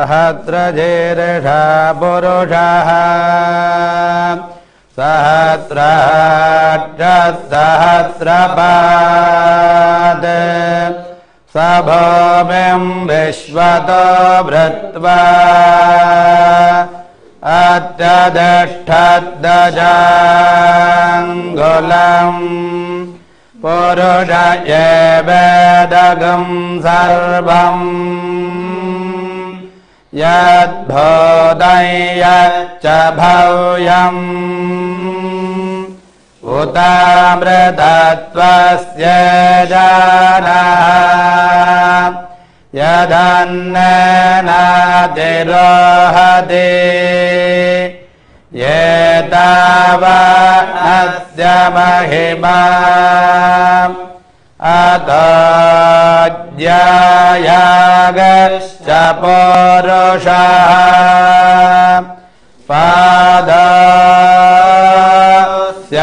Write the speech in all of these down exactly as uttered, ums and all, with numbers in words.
सहस्रशीर्षः पुरुषः सहस्राक्षसहस्रपाद स भूमिं विश्वतो भृत्वा अत्यधिष्ठद्दजाङ्गुलम् पुरुष एवेदगं सर्वम् यद्भूतं यच्च भव्यम् उतामृतत्वस्य जानः यदन्नेनातिरोहति एतावानस्य महिमा अतो ज्यायागश्च पुरुषः पादस्य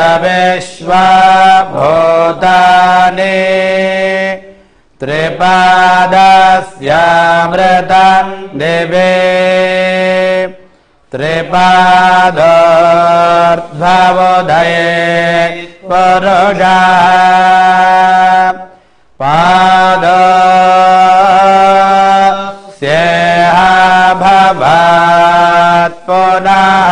विश्वभूतानि त्रिपादस्यामृतं दिवे त्रिपादोर्ध्वोदये पुरुषः पादस्येह भवात् पुनः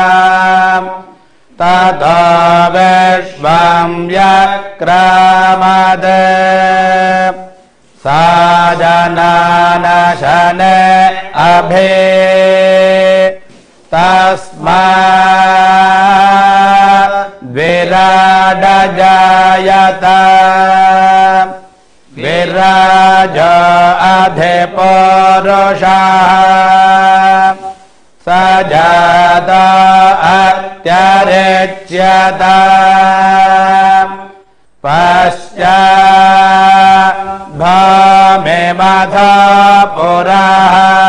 ततो विश्वं व्यक्रामत् सा जनानशन अभि तस्माद् विराड जायत विराज अधिपुरुषः स जात अत्यरिच्यत पश्चात् भूमिमथ पुरः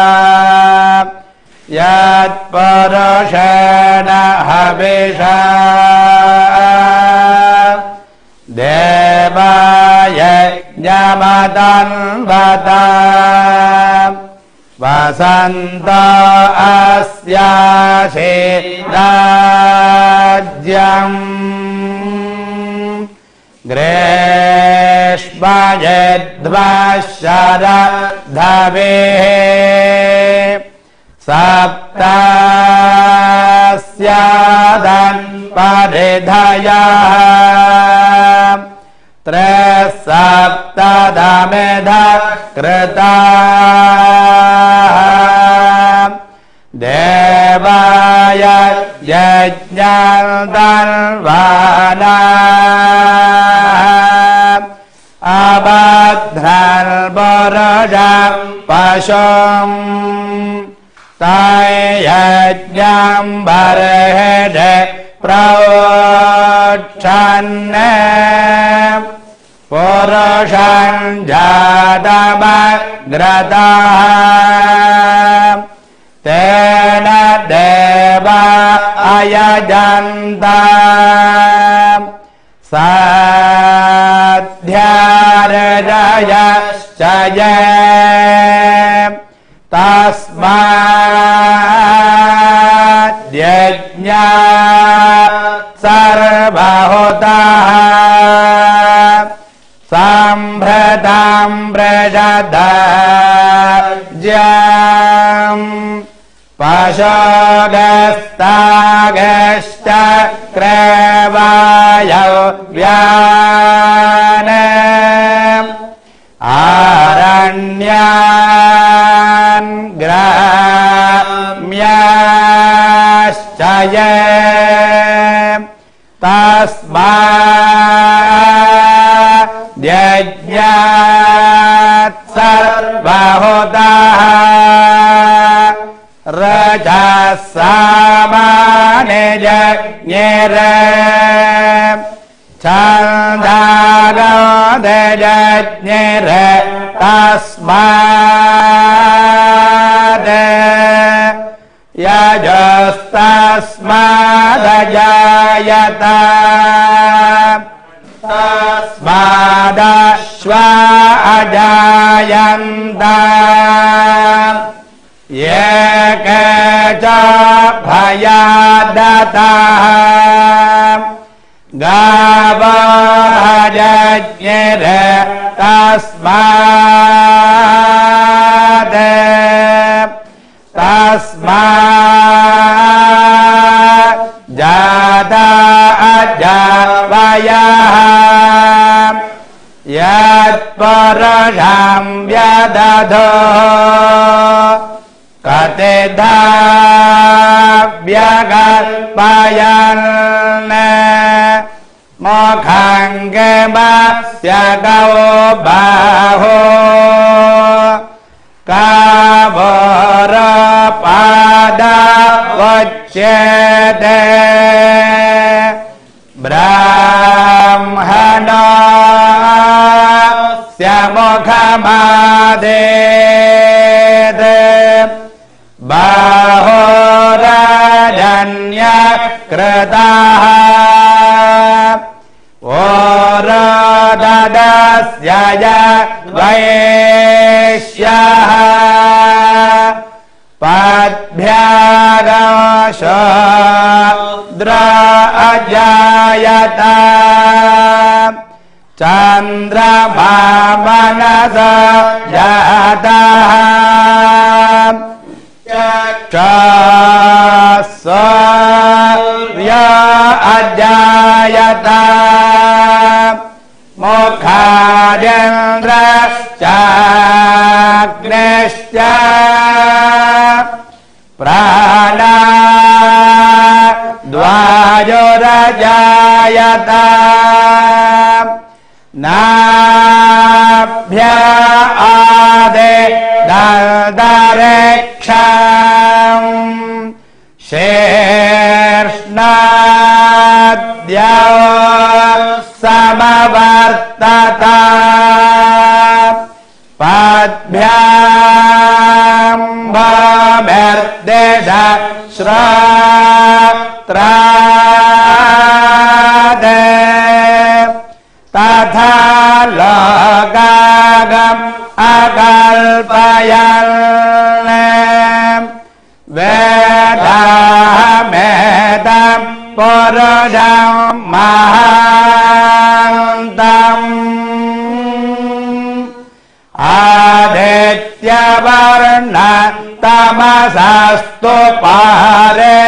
यत्पुरुषेण हविषा देवयज्ञमतन्वत वसन्त अस्यासि राज्यम् ग्रीष्मयध्वशरद्धवेः सप्तास्यादन् परिधयः त्रिसप्तदमिध कृताः देवाय यज्ञदन्वानाः अबध्रन्पुरुषं पशुम् तयज्ञं बर्हिष प्रोक्षन् पुरुषं जातमग्रतः तेन देवा अयजन्त साध्यार्जयश्च ये तस्माद् यज्ञात् सर्वहुतः सम्भृतं व्रजदाज्यम् पशुगस्तागश्च क्रेवायो व्यान आरण्यान् ग्राम्याश्च ये तस्माद् यज्ञात् सर्वहुतः रजसामान्यज्ञेर छन्दागोदयज्ञेर तस्माद् यजस्तस्मादजायत तस्मादश्वा अजायन्त ये च भयादतः गावहजज्ञिर तस्मात् तस्मात् जाता अजावयः यत्परशं व्यदधो कतिधा व्यगल्पयन् मुखङ्गमस्य गौ बाहो कावोरपादवच्यते ब्राह्मणस्य मुखमादेत् बाहोरजन्यकृतः ओरददस्य वैश्यः पद्भ्यागशूद्र अजायत चन्द्रमा मनसा जातः चक्षुर्य अजायत मुखादिन्द्रश्चाग्निश्च प्राणाद्वायुरजायत नाभ्या आदे दर्दरेक्षम् शीर्ष्णाद्या समवर्तत पद्भ्यां भमिर्देश श्रोत्राद तथा लोकागम अकल्पयन् वेदाहमेदं पुरुषं महान्तम् आदित्यवर्ण तमसस्तु पारे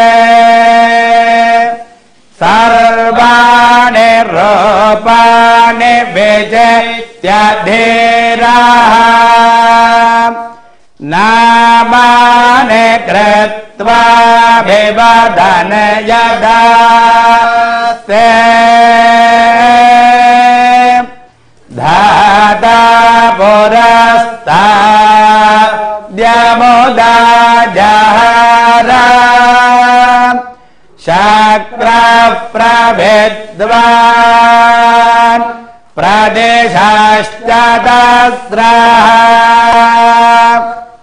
सर्वाणि रूपाणि विजित्य धीराः नामानि कृत्वा विवदन् यदास्ते धाता पुरस्ताद्यमुदा जहारा शक्रः प्रविद्वान् प्रदेशश्चतस्रः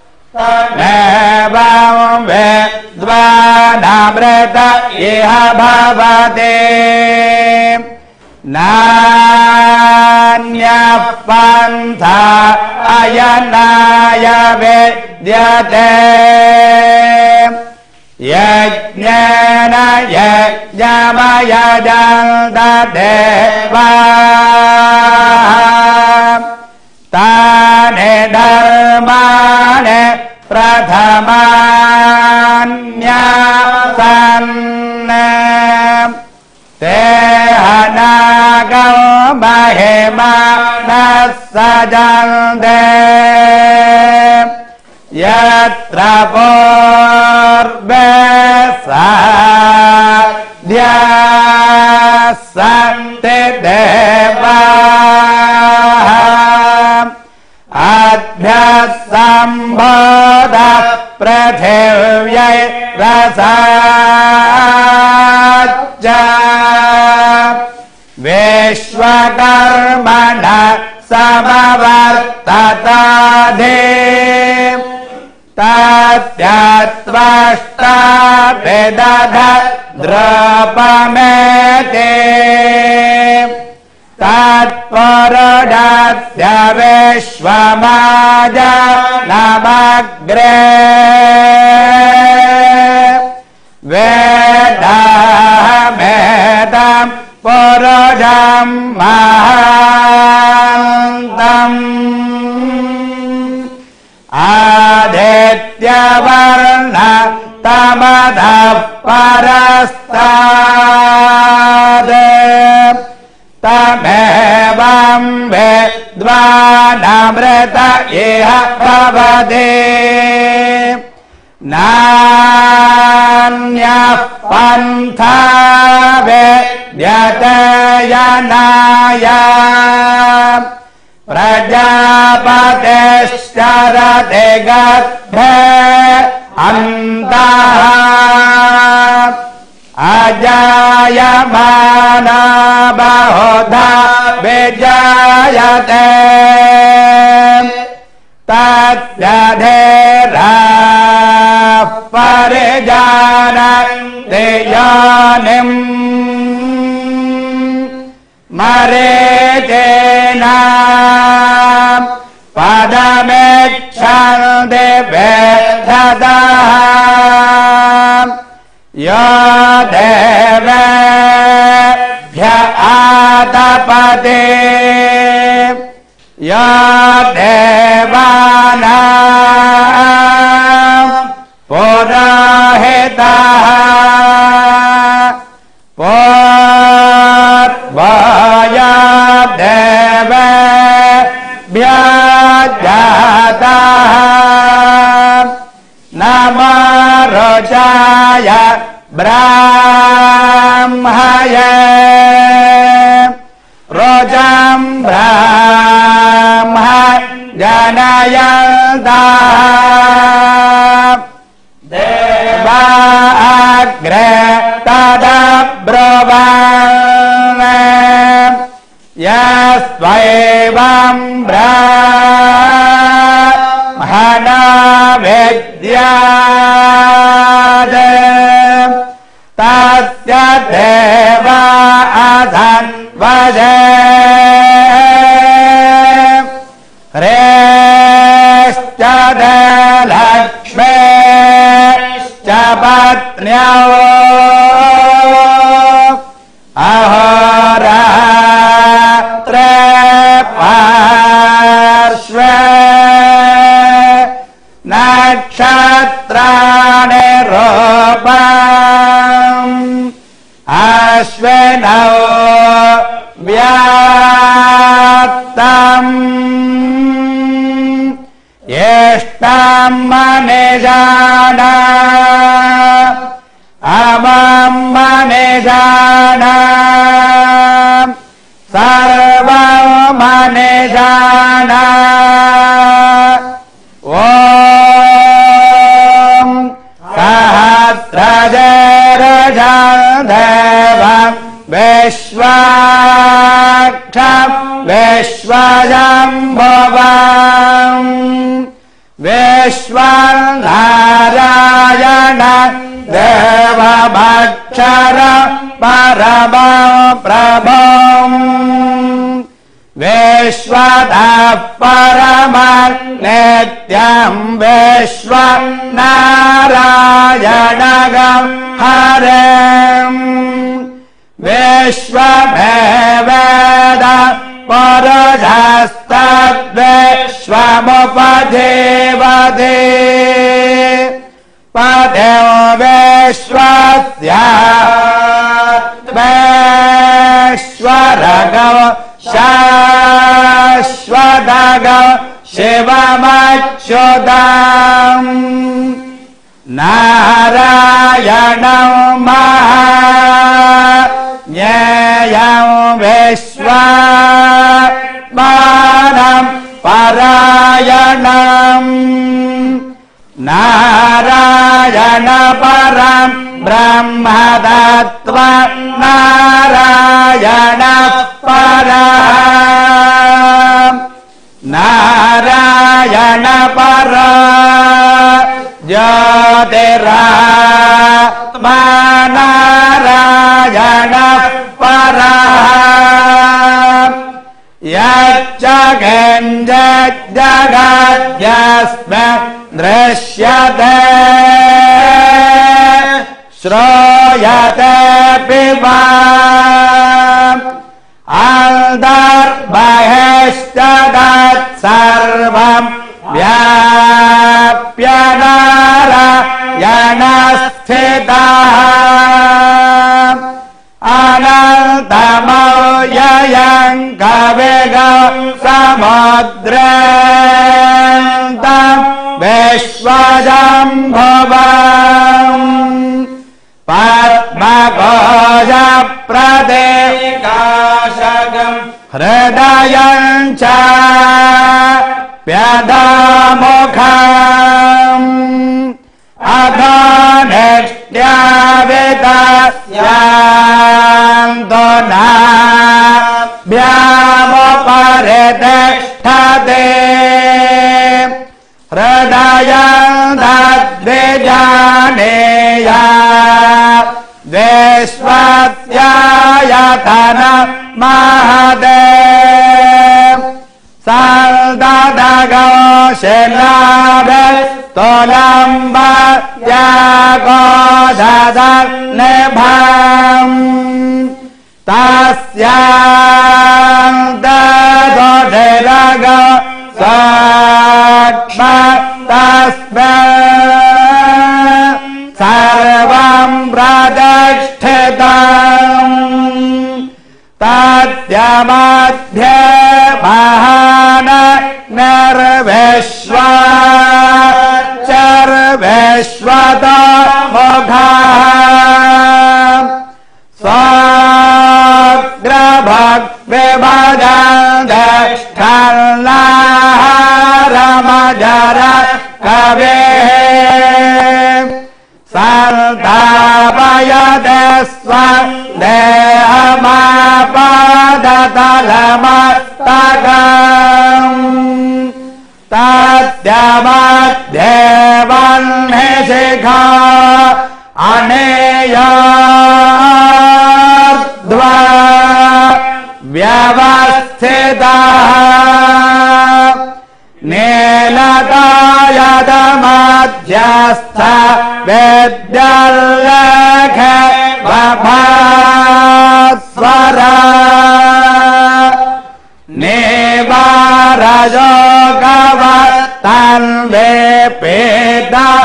एवं विद्वानमृत इह भवते नान्यः पन्था अयनाय विद्यते यज्ञेन यज्ञमयजन्त देवाः तानि धर्माणि प्रथमान्यासन् ते हनागो महिमानः सजन्ते यत्र पूर्वे साध्याः सन्ति देवाः अद्भ्यः सम्बोधः पृथिव्यै रसाच्च विश्वकर्मणः समवर्तताधे तस्यात्वष्टा विदध द्रौपमेते तत्पुरुषस्य विश्वमाजनमग्रे पुरुषं महान्तम् आदित्यवर्ण तमधः परस्ताद् तमेवं विद्वानमृत इह भवति नान्यः पन्था विद्यते यनाय प्रजापतिश्चरति गर्भे अन्तः अजायमानो बहुधा विजायते तद्यधेराः परिजानन्ति योनिम् मरीचीना पदमिच्छन्ति वेधतः यो देवेभ्य आतपते यो देवानां पुरोहितः पूर्वया देवेभ्य जातः नमो रोचाय ब्राह्मये रोजं ब्राह्म जनयन्तः देवा अग्रे तदब्रुवन् यस्त्वैवं ब्राह्मणो विद्यात् तस्य देवा अधन्वजे ह्रेश्च लक्ष्मीश्च पत्न्यौ अहोरात्रे पार्श्वे नक्षत्राणि रूपम् अश्विनौ व्यात्तम् येष्टां मनिषाणा अमां मनिषाणा सर्वं मनिषाणा ॐ सहस्रजरजं देवं विश्वाक्षं विश्वजम्भुवम् विश्वनारायण देवमक्षर परमं प्रभुम् विश्वतः परमं नित्यं विश्वनारायणं हरिम् विश्वमेवेद पुरुषस्तद्विश्वमुपजीवति पदो विश्वस्यात्मेश्वरगो शाश्वतगो शिवमच्युतम् नारायणं महाज्ञेयं विश्वात्मानं परायणम् नारायण परं ब्रह्म तत्त्व नारायण परं नारायण पर ज्योतिरात्मा नारायण परं यच्च किञ्चिज्जगद्यस्मिन् दृश्यते श्रूयते पिबा सर्वं व्याप्य नारायणस्थितः अनन्तमव्ययं कविगं समुद्रं विश्वजम्भुवम् पद्मकोशप्रदेकाशगं हृदयं च व्यधामुखम् अघनिष्ट्याविदस्यान्तो नाभ्यामुपरितिष्ठते हृदयं तद्विजानेया विश्वस्यायतनं महते सल्ददगोशलाभस्तोलम्बयागोददनिभम् तस्यान्तदोधिरग तस्मै सर्वं प्रतिष्ठितम् तद्यमध्ये महान निर्विश्वा चर्विश्वतो मुखः स्वाग्रभग्विभजन्धष्ठल्लाहारमजर कवेः सन्तापयते स्वदेहमापादतलमस्तकम् तद्यमध्ये वह्निशिखा अनेयार्ध्वा व्यवस्थितः नीलकायदमध्यस्थ विद्याल्लेख बभास्वरा नेवारजोगवतन्वेपेता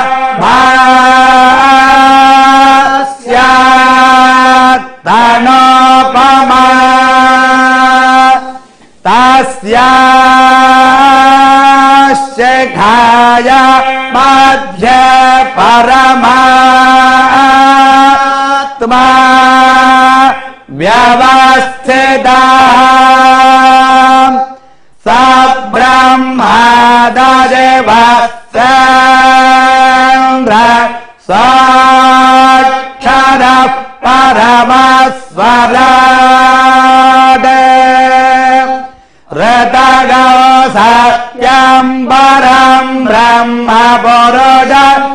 भास्यात्तनोपमा तस्याशिखाय मध्ये परमात्मा व्यवस्थितः स ब्रह्माददेवसेन्द्र साक्षरः परमस्वराट् ऋतगो सत्यं परं ब्रह्म पुरुष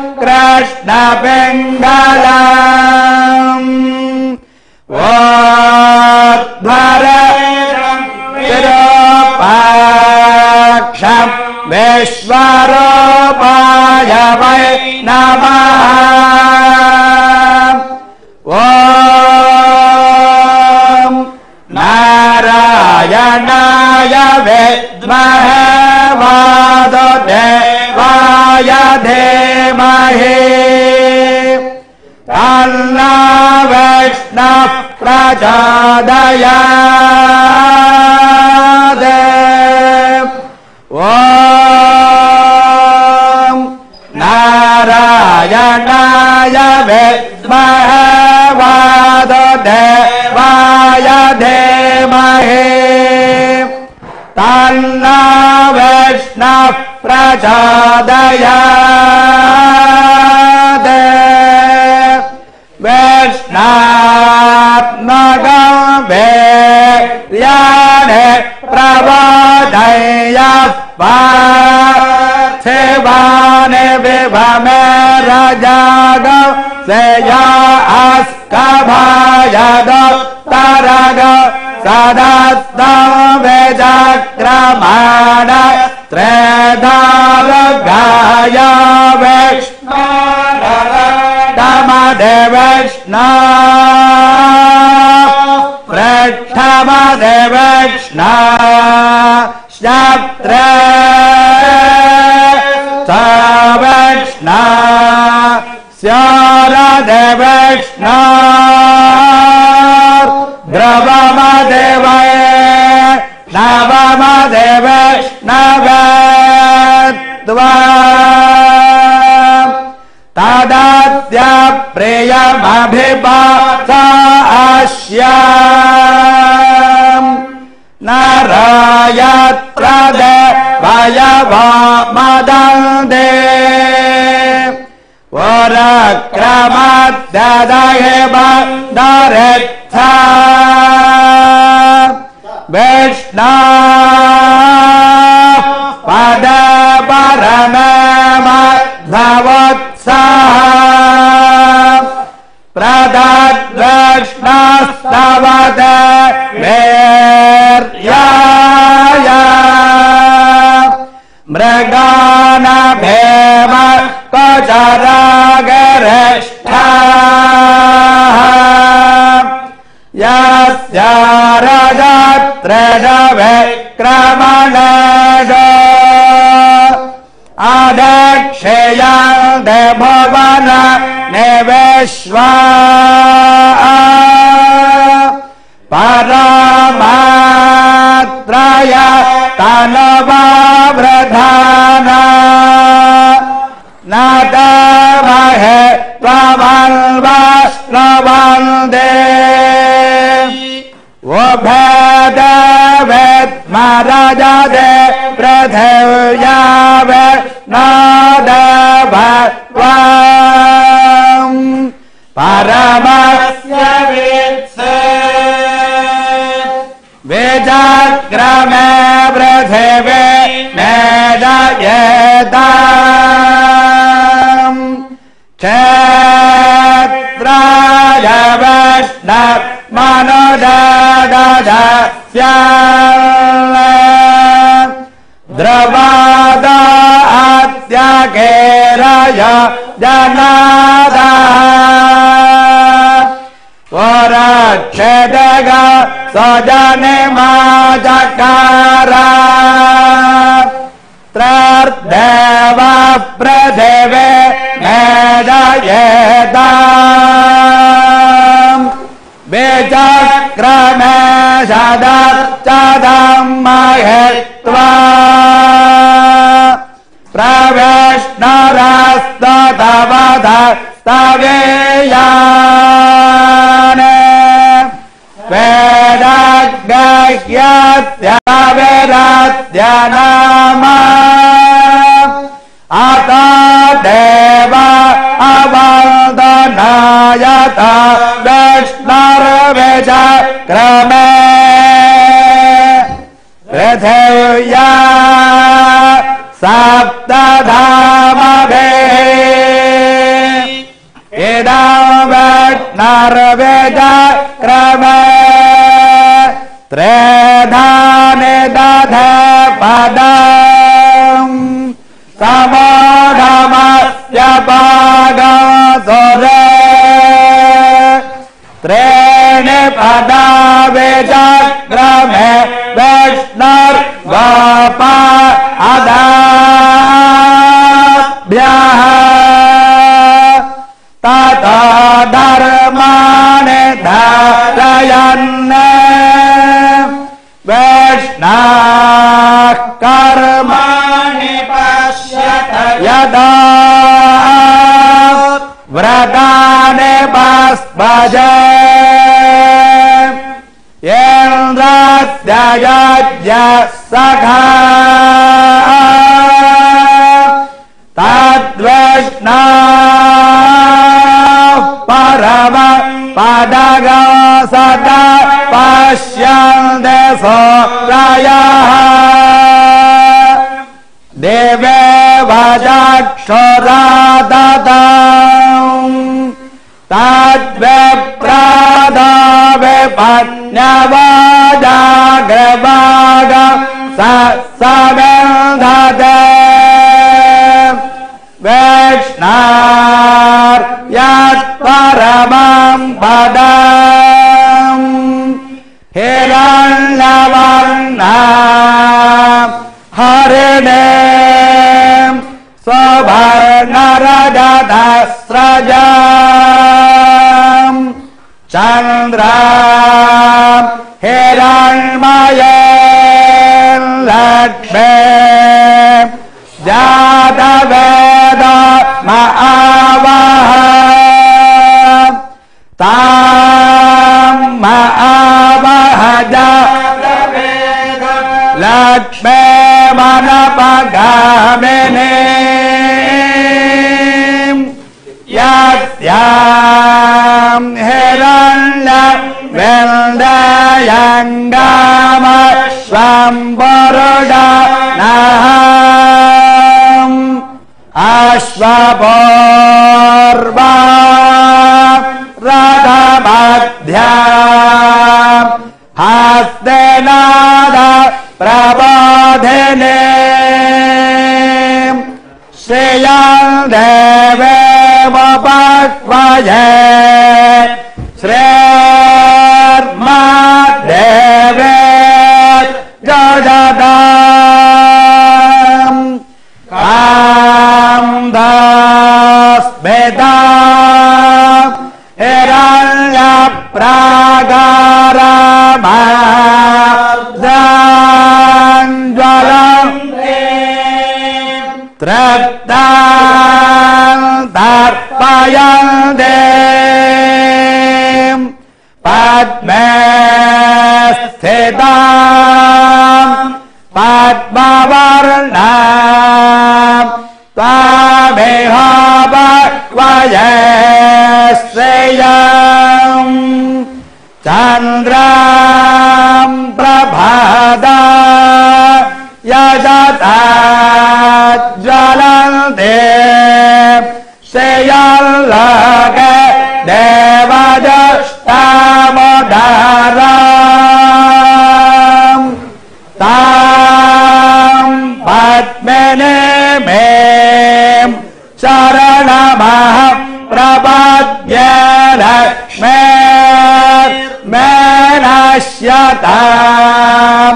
कृष्णपिङ्गलम् वोद्भरं विरूपाक्षं विश्वरूपाय वै नमः ॐ नारायणाय विद्महे वासुदेवाय धीमहि तन्नो विष्णुः प्रचोदयात् ॐ नारायणाय विद्महे वासुदेवाय धीमहि तन्नो विष्णुः प्रचोदयात् विष्णात्मकं वीर्याणि प्रबोधयः पार्थिवानि विभमे रजागो सेया अस्कभायगो तरगो सदस्तं विचक्रमाण त्रेधारुगाय विष्णुरमदे Vishnu पृष्ठमदे Vishnu Shaptra Savishna Syaradevishna Dravamadevaye Navamadevish Navedva Tadatya Priyamabhibhasa Ashyam Narayatrade Vayavamadande Varakramadadayeva Daretha Vishna Pada Paramama Dhavatsa Pradat Vishna Stavate Veryaya Mragana Bhema Kacharagareshtha Yasya Rajatra Vikramanaga Adaksheya Devavana Neveshva Paramatraya Tanava Vradhana Natavahe Tvavalva Stravande Vabhadavet Marajade Pradhevyave Nadavatvam Paramasya Vitse Vijakrame Pradheve Medayetam Kshetraya Vishna Manodadadasya Dravada Atyakeraya Janada Varachedega Sajanima Jakara Trardeva Pradeve Medayetam Vijakrame Shadat Chadam Mahetva Praveshnarastadavadha Staveyane Vedagyahyatya Veratyanama Ata Deva Avaldanayata Vishnarvijakrame Pradhevya Saptadhamabhe Idam Vishnarvijakrame Tredhane Dadha Padam Samadhamasya Bhagasore Trene Padavijakrame Vishnar Vapa Adabhyaha Tata Dharmane Dharayanne Vishna Karmani Pashyata Yada Vradane Basbaje Yendrasya Yajya Sakha Tadvishna Parava Padaga Sada Pashyande Sorayaha Deve Vajakshoradatam Tadve Pradave Patnyavajagravaga Sasavendhate Vishnar Yat Paramam Padam Hiranyavarna Sobarnarajadasrajam Chandram Hiranmayen Lakshmi Jataveda Ma'avaha Tam Ma'avaha Jataveda Lakshmi Manapagamini Yatyam Hiranya Vendayangama Svambaruda Naham Ashvaporva Radhabadhyam Hastenada Prabodhine Sriyam Deve Vapakvaye Srirmadeve Jajadam Kamdas Vedam Hiranya Pragarama Zanjwalam Traptan Tarpayandem Padme Sthidam Padmavarnam Tvameha Bhakvayesriyam Chandram Prabhada Yajatajjalante Seyallake Devajashtamodaram Tam Padmene Mem Saranamaham Prabhadyana Mer Menashyatam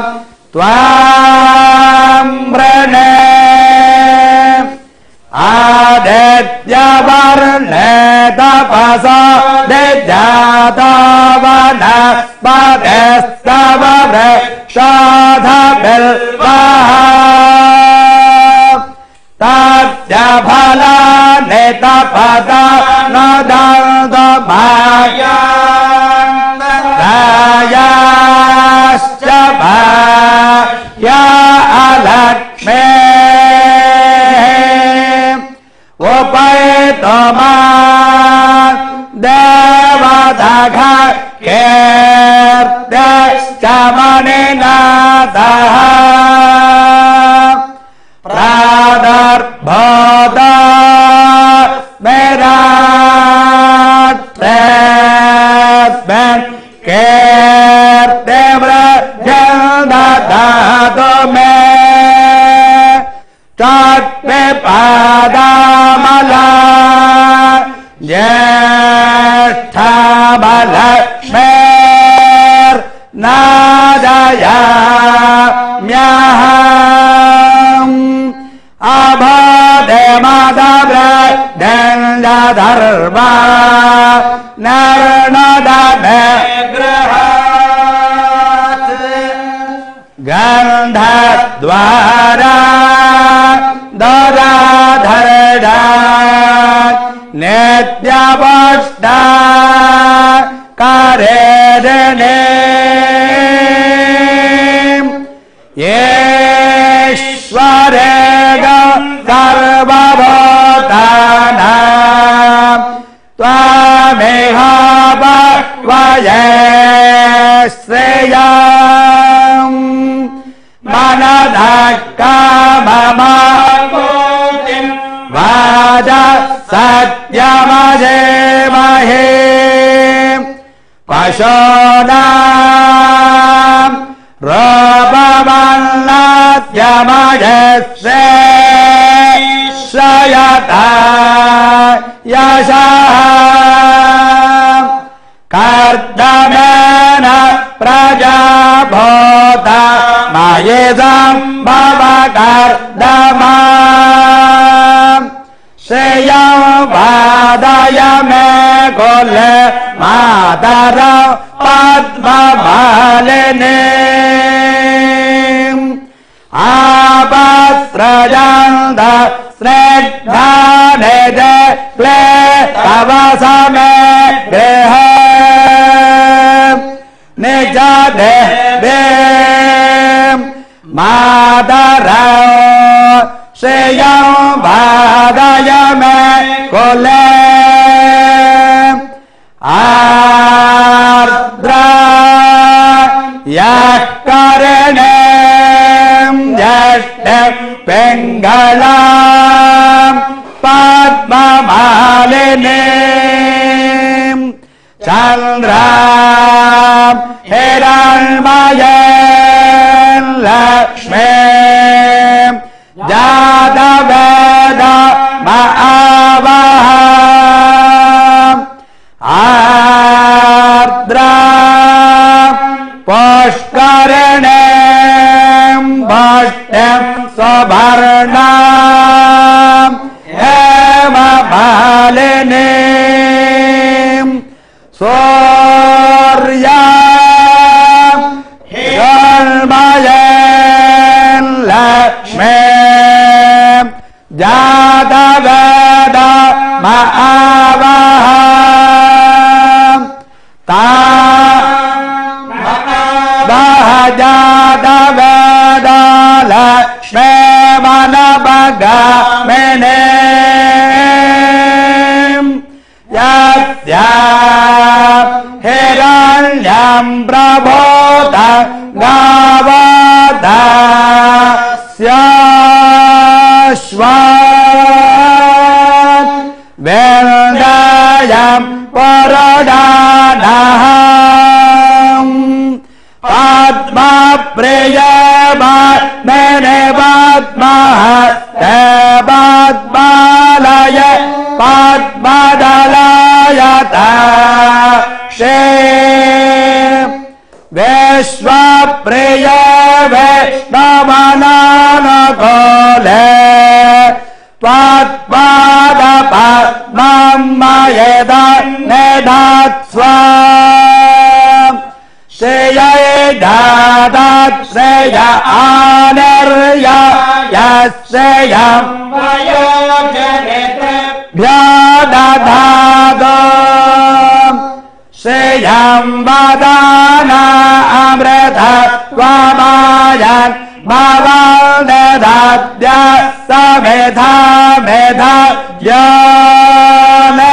Tvam Brane Aditya Varne Tapasa Dejatavana Padestava Shadha Bilvaha Tatya Bhala Netapada Nadanda Bhaya Rayascha Bhaya Alakshmi Upaitama Devadagha Kirti Chamaninadaha Pradarbhoda Meratresben Kirti Vrajaldadadu Me Tatvipadamala Jeshtabalakshmer Nadayamyaham Abhademadabhradendadharva Narnadamegrahat Gandhadvara Daradhardat Nityavashta Karedanim Yeshwarega Sarvabhotanam Tvameha Bhakvayesriyam Manadakamamutim Vaja Satyamajevahe Pashodam Rabhavannatyamajesre Shayata Yasham Kardamena Prajabhota Mayedam Bhava कर्दमाम् श्रेयं वादय मे कुले मातरं पद्ममालिनीम् आपस्रजन्त स्निग्धानिजे क्लेशव समे गृहे निज देवे मातरं श्रेयं वादय मे कुले आर्द्रा यः करणें ज्येष्ठं पिङ्गलां पद्ममालिनीं चन्द्रां हिरण्मयीं लक्ष्मीं जातवेद महावहम् आर्द्रा पुष्करिणीं भष्टिं सुवर्णां हेममालिनीं सूर्यां हिरण्मयीं लक्ष्मीं जातवेद महावहम् जातवेद लक्ष्मीमनभगामिनीं यस्यां हिरण्यं प्रभूत गावदस्याश्वान् वेन्दयं पुरुडानः पद्मप्रियमात्मने पद्महस्ते पद्मालय पद्मदलयताक्षे विश्वप्रिय वैष्णवनानुकूले त्वत्पाद पद्मं मयेदा निधात्स्व श्रेयै दादाश्रेय आनिर्य यश्रेयं वयोजनेभ्यो दधातु श्रेयं वदाना अमृतत्वमायन् भवन् दधात्य समेधा मेधाव्योने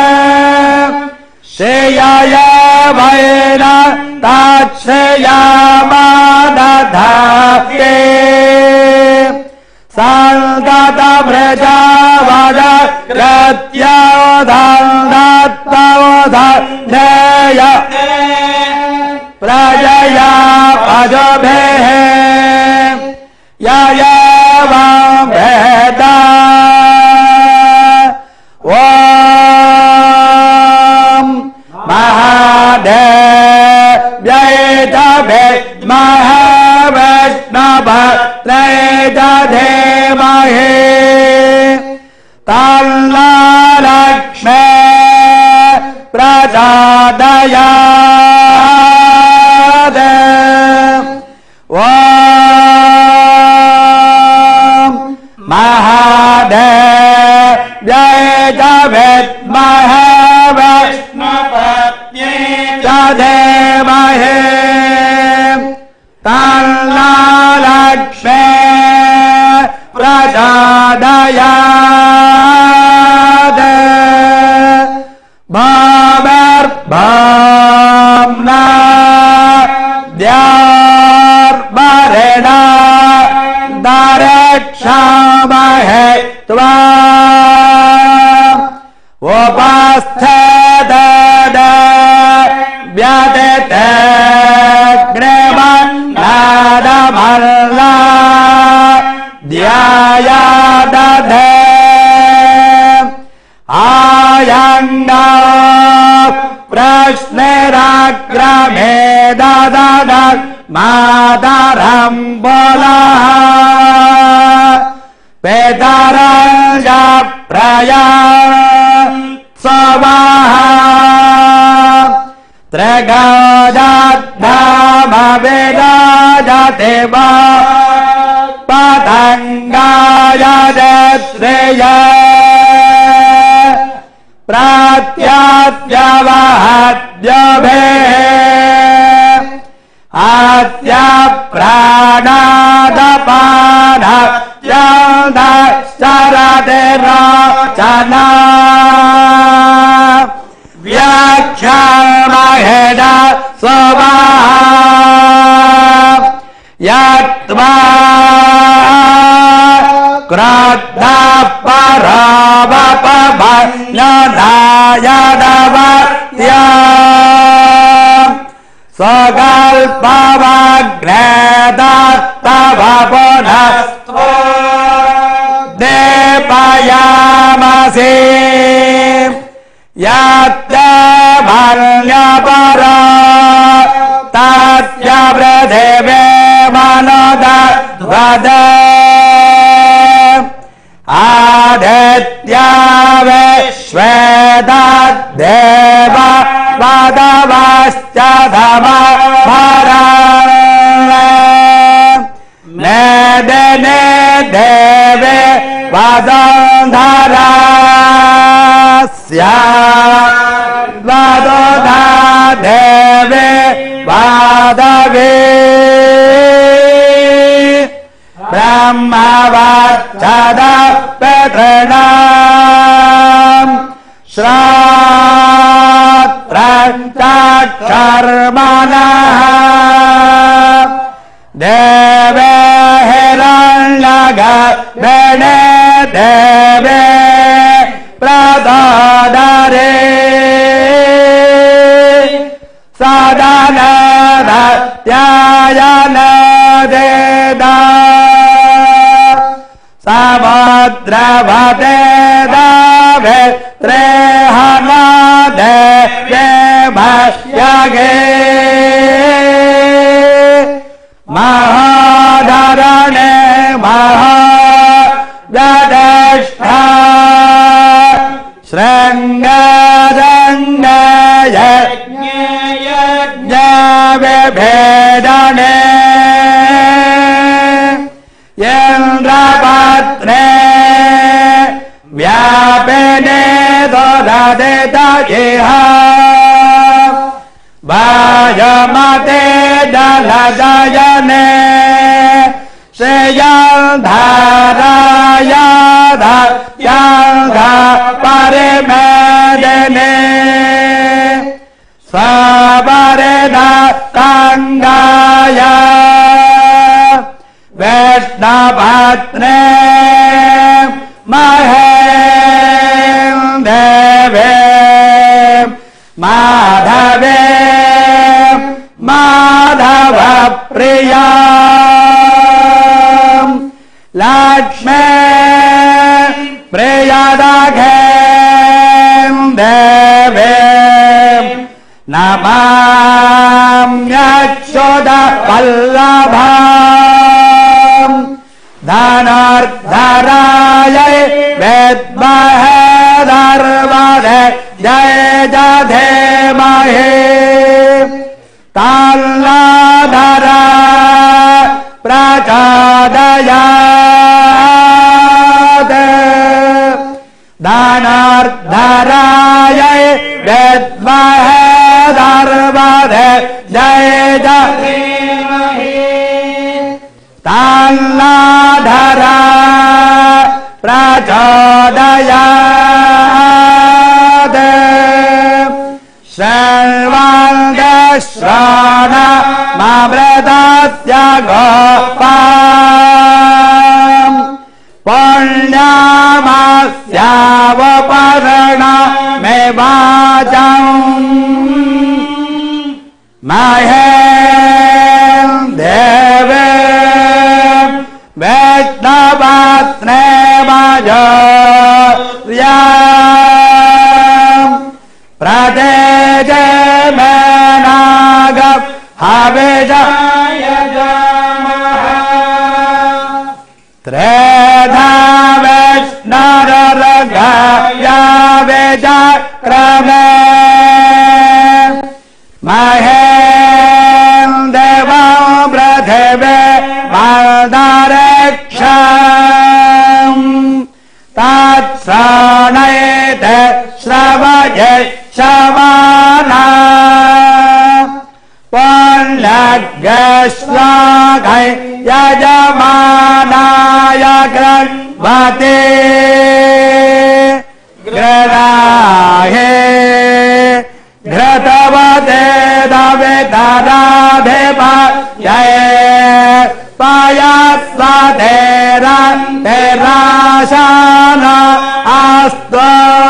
श्रेयाय वैन तच्छ्रेयामादधाते सन्तत व्रजावद कृत्योदन्दत्तवोधेय प्रजया पदभेः ययेवं वेद महादेव्यै धीमहि तन्नो लक्ष्मी प्रचोदयात् ॐ महादेव्यै च विद्महे वैष्णवपत्न्यै च धीमहि तन्नो लक्ष्मी प्रचोदयात् भवेर्भवम्ना द्यार्भरेण दरक्षामहे त्वा उपस्थेत व्यतिते ग्रेमन्नादमल्ला ध्यायादधे आयन्नो प्रश्नेराग्रमे ददद मातरं बोलः पितरं च प्रयात्सवः त्रिगजद्धामविराजते वा पतङ्गाय श्रेय प्रत्याद्यवहद्यभे अद्य प्राणादपानश्चरते रोचना व्याख्यामहेण स्वभा यत्वा क्रोद्धः परोपभञ्जनायदवत्या स्वकल्पवग्नेदत्तव पुनस्त्वो देपयामसि यत्ते भल्यपरा तस्य पृथिवे मनोदध्वदे आदित्या विश्वेदद्देव वदवश्च धमभरा नेदिने देवे वसुन्धरा स्याद्वदुधा देवे वादवे ब्रह्मवच्चद पितॄणाम् श्रोत्रञ्चक्षर्मणः देवे हिरण्यगर्भिणे देवे प्रदोदरे सदनदत्यायन देदा समुद्रवते दाभित्रेहना देवे भष्यगे महाधरणे महाव्यधिष्ठा शृङ्गरङ्गयज्ञविभेदने इन्द्रपत्ने व्यापिने दोददितजिह वायुमते जलजयने श्रियन्धाराय धत्याङ्घ परिमेदिने स्वपरिदत्ताङ्गाय विष्णुपत्ने महे देवे माधवे माधवप्रिया लक्ष्मे प्रियदाघे देवे नमाम्यच्युतवल्लभा धनुर्धरायै विद्महे धर्मदे जय जधेमहे ताल्लाधरा प्रचोदयात् धनुर्धरायै विद्महे धर्मदे जय जधेमहे ताल्लाधरा प्रचोदयात् सर्वाङ्गश्रवणममृतस्य गोपाम् पुण्यमस्यावपरणमेवाचम् महे देवे विष्णुपत्ने मजोर्याम् प्रतेजे मेनागम् हविषाय त्रेधा विष्णुरर्घया विचक्रमे महें देवो पृथिवे मदरक्षम् तत्सनयते श्रवये शवाना पुण्यज्ञश्लाघै यजमानाय गृह्णवते गृणाहे घृतवते दवितराधिपये पयस्वधेराशान अस्तु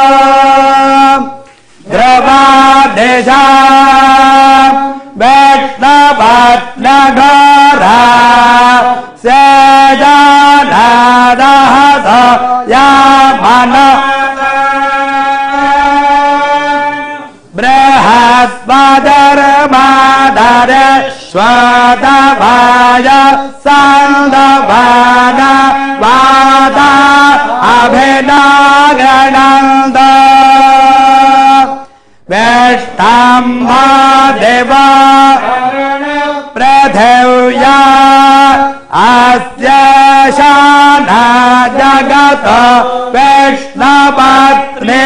ध्रुवादिशा विष्णुपत्नघोरा सेजानरहस यामन बृहस्पतिर्मादर स्वतभाय सन्दभान वादा अभिनागणन्द वेष्टाम्भा देवा पृथिव्या अस्य शाना जगत विष्णुपत्नी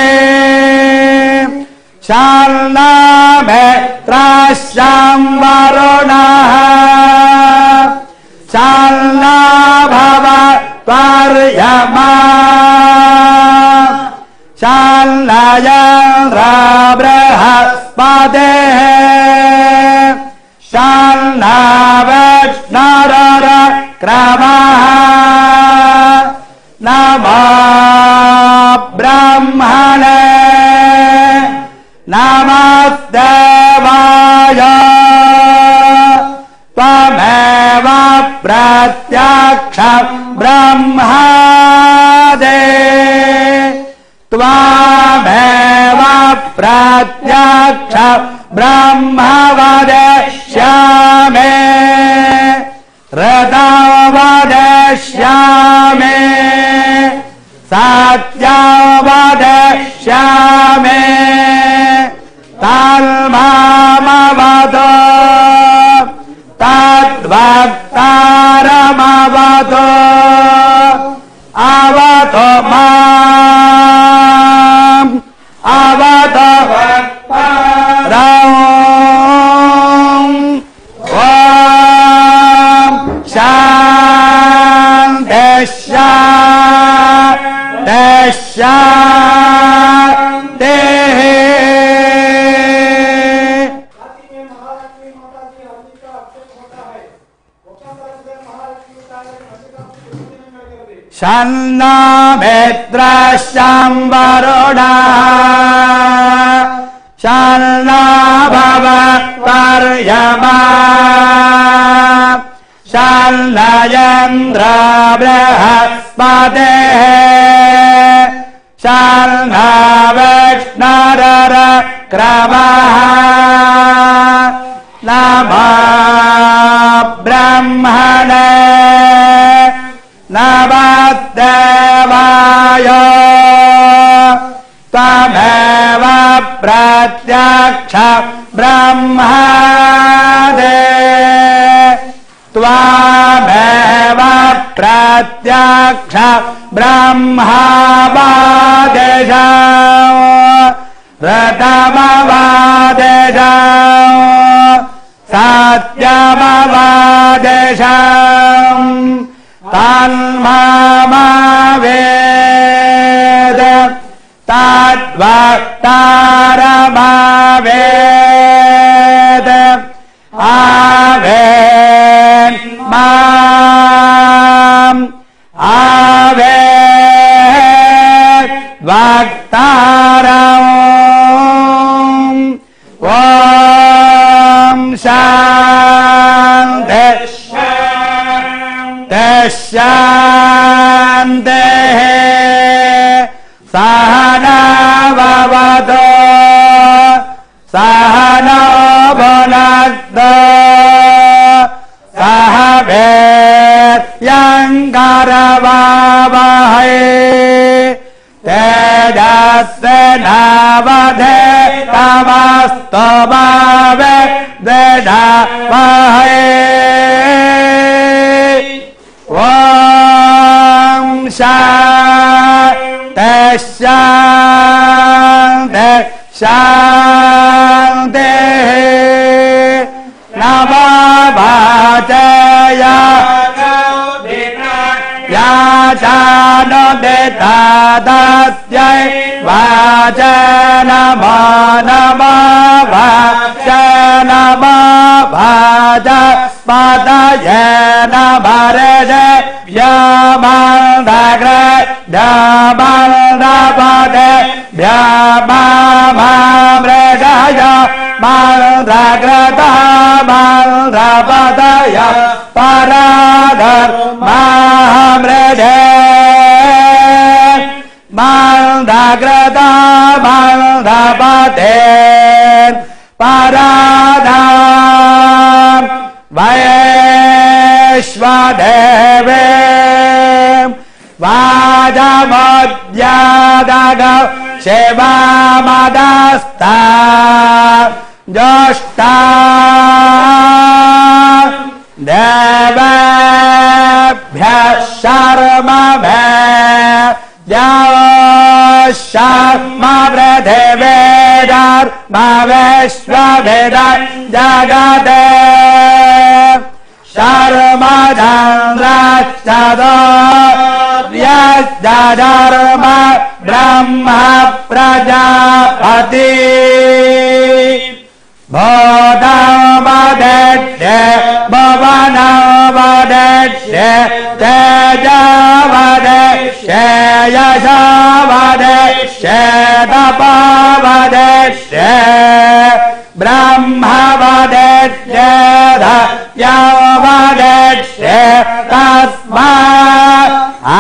शाल्नामेत्रास्यां वरुणः शाल्ना भव पर्यमा शाल्नयन्द्र बृहस्पतिः शाल्ना विष्णुरर्क्रमः नमो ब्रह्मणे नमस्देवाय त्वमेव प्रत्यक्ष ब्रह्मादि त्वमेव प्रत्यक्ष ब्रह्म वदिष्यामि ऋतं वदिष्यामि सत्यं वदिष्यामि तन्मामवतु तद्वक्तारमवतु अवतु माम् अवतु वक्तारम् ॐ शान्ति शान्तिः शन्नो मित्रश्चं वरुणः शन्नो भवत्पर्यमा शन्नो इन्द्रो बृहस्पतिः शन्नो विष्णुरर्क्रमः नमो ब्रह्मणे नमस्देवाय त्वमेव प्रत्यक्ष ब्रह्मादि त्वमेव प्रत्यक्ष ब्रह्मवादिश ऋतमवादिश सत्यमवादिश तन्मामवेद तद्वक्तारमवेद आवेन् माम् आवेन् वक्तारम् ॐ शान्ति शान्तिः सहना भवतु सहना भुनक्तु सह वीर्यङ्करवावहै ववावहै तेजस्विनावधीतमस्तु मा विद्विषावहै ॐ शान्ति शान्ति शान्तिः नमो वाचय याचानुदितादस्यै वाचनमो नमो वाच नमो वाचस्पतये नमर्षे व्योमन्धग्रद्यमन्धपते व्योममृषय मन्धग्रतमन्धपतय पराधर्मामृषे मन्धग्रतमन्धपते पराधर्म वैश्वदेवे वाजमोद्यादग शिवमदस्ता ज्येष्ठा देवेभ्यः शर्मभ्यः शर्मपृथिवीधर्मविश्वभिद जगते शर्मचन्द्रश्चतो यश्चर्म ब्रह्म प्रजापति भूतमदक्ष्य भुवनमदक्ष्य तेजवदक्ष्य यशवदक्ष्य तपवदक्ष्य ब्रह्मवदक्ष्य धर्यवदक्ष्य तस्मात्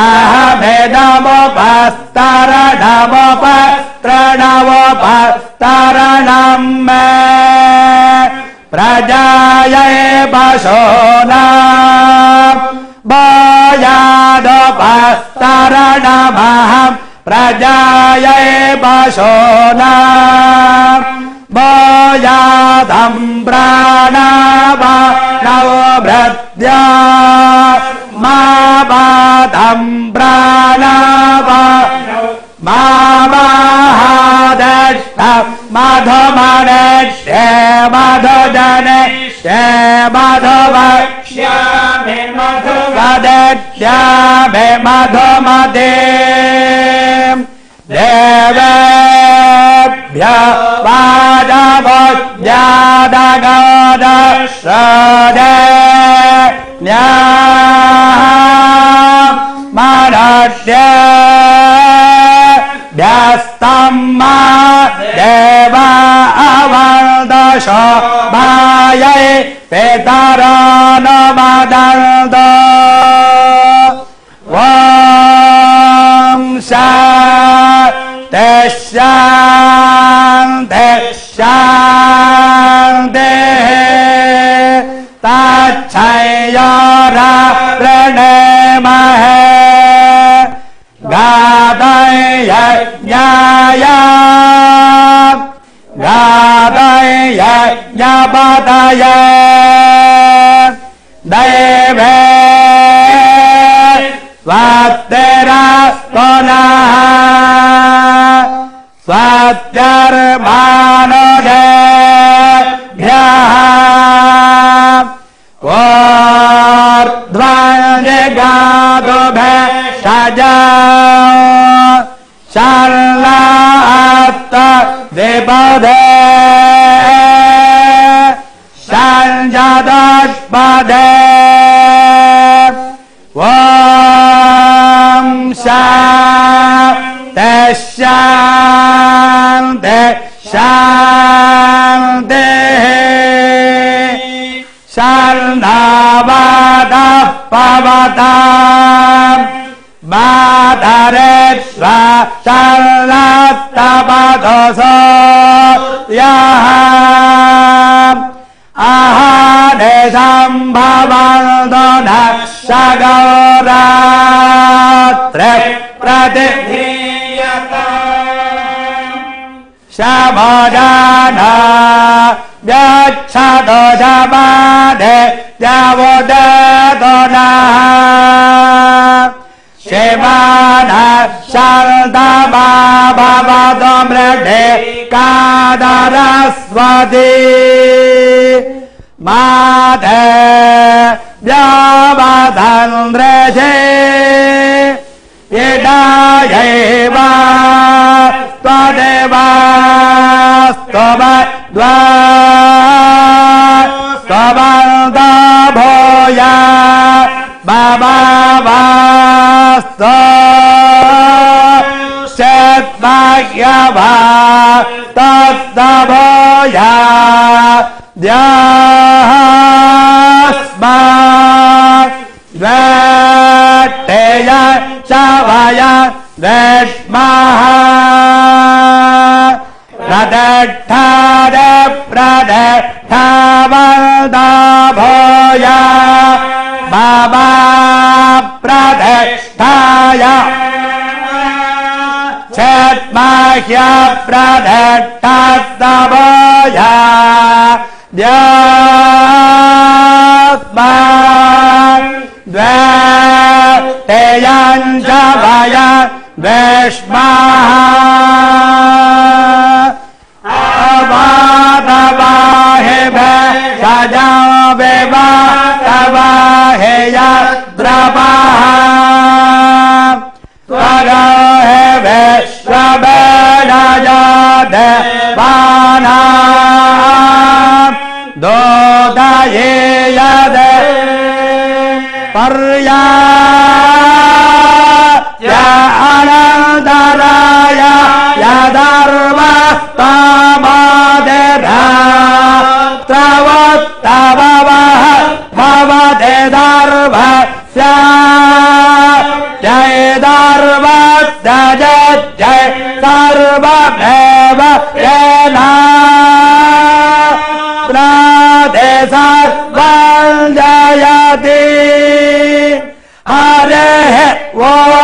अहमिदमुपस्तरणमुपस्तरणमुपस्तरणं मे प्रजायै पशूनां भूयादुपस्तरणमहं प्रजायै पशूनां भूयादं प्राणावानौ भृत्या मा बाधं प्राणावानौ मा महादष्ट मधुमनष्य मधुजनष्य मधुवक्ष्यामि मधुवदक्ष्यामि मधुमते देवेभ्यो वाजमोद्यादगोदश्रदे मनुष्येभ्यस्तम्मा देवा अवदशो भायै पितरो नमदन्तो ॐ शान्ति शान्ति शान्तिः तच्छयोरप्रणेमहे गादयज्ञाय गादयज्ञपतये दैवे स्वस्तिरस्तुनः स्वस्तिर्भानुषेभ्यः ऊर्ध्वजगातुभेषजा शर्लात् द्विपदे सञ्जदष्पदे ॐ शान्ति शान्ति शान्तिः शर्णावतः पवताम् मातरेष्व शर्णस्तपथसो यः अहानिशं भवन्तु नक्षगौरा प्रतिधीयता शमदाना व्यच्छतो जमादे जवोदना शिवाना शारदामा भवतो मृधे कादरस्वती माधे व्यावधन्द्रजे यदायैवा त्वदेवा स्तवद्वा स्तवन्तो भूया बाबावास्तो शत्वाह्यवा तत्तभूया द्यास्मा द्वेट्टेय शवय द्वेष्मः प्रदट्ठाद प्रदट्ठावदा भूया बाबा प्रदट्ठाय चत्माह्य प्रदट्ठास्तभूया द्यास्मा द्वेट्टेयं शवय द्वेष्मः अवादवाहेभे सजा विवादवाहेय द्रवः त्वगहेभे स्वबेनयदेवाना दोदयेयद पर्या अनन्तराय यदर्वस्तमदेधा त्रवत्तवः भवते दर्भस्य जय दर्वस्य जय सर्वमेव येन प्रदेशं जयति हरे वो